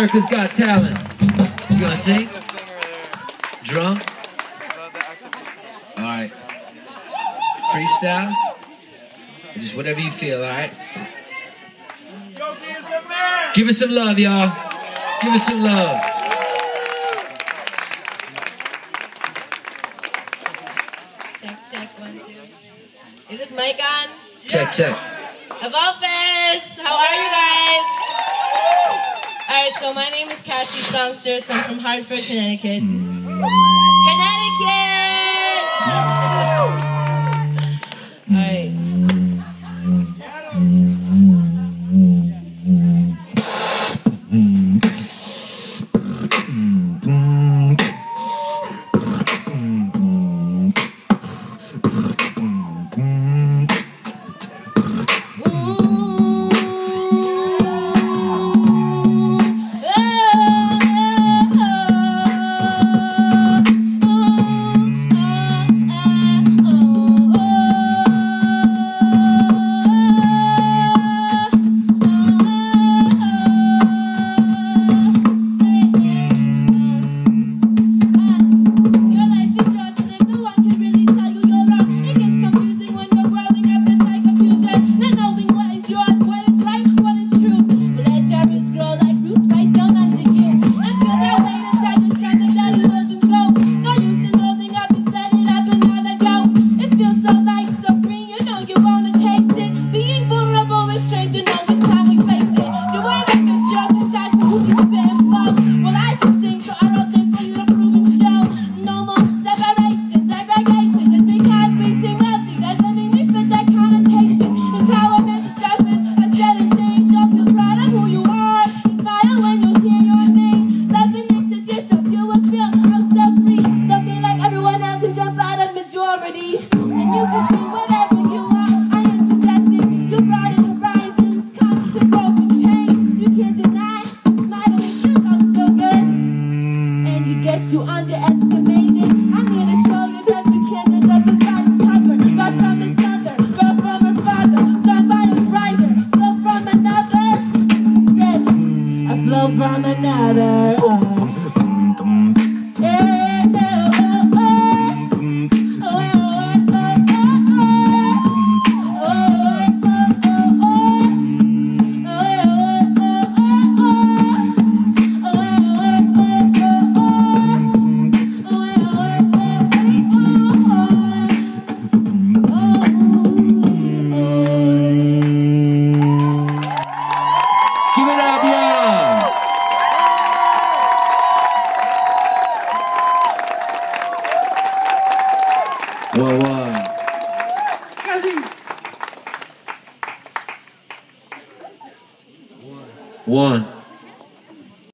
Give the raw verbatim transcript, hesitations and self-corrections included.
America's Got Talent. You gonna sing? Drum? Alright. Freestyle? Just whatever you feel, alright? Give us some love, y'all. Give us some love. Check, check, one, two. Is this mic on? Check, check. Evolfest! How are you guys? Alright, so my name is Cassie, Songstress. I'm from Hartford, Connecticut. Connecticut! Alright. You underestimated. I'm here to show you that you can't judge the God's cover. God from his mother, God from her father, son by his writer, flow from another. Said, I flow from another. Oh. Yeah, oh, oh, oh. Oh, oh, oh, oh, oh. Oh, oh, oh, oh. Give it up, y'all! Whoa, whoa. Cassie! One.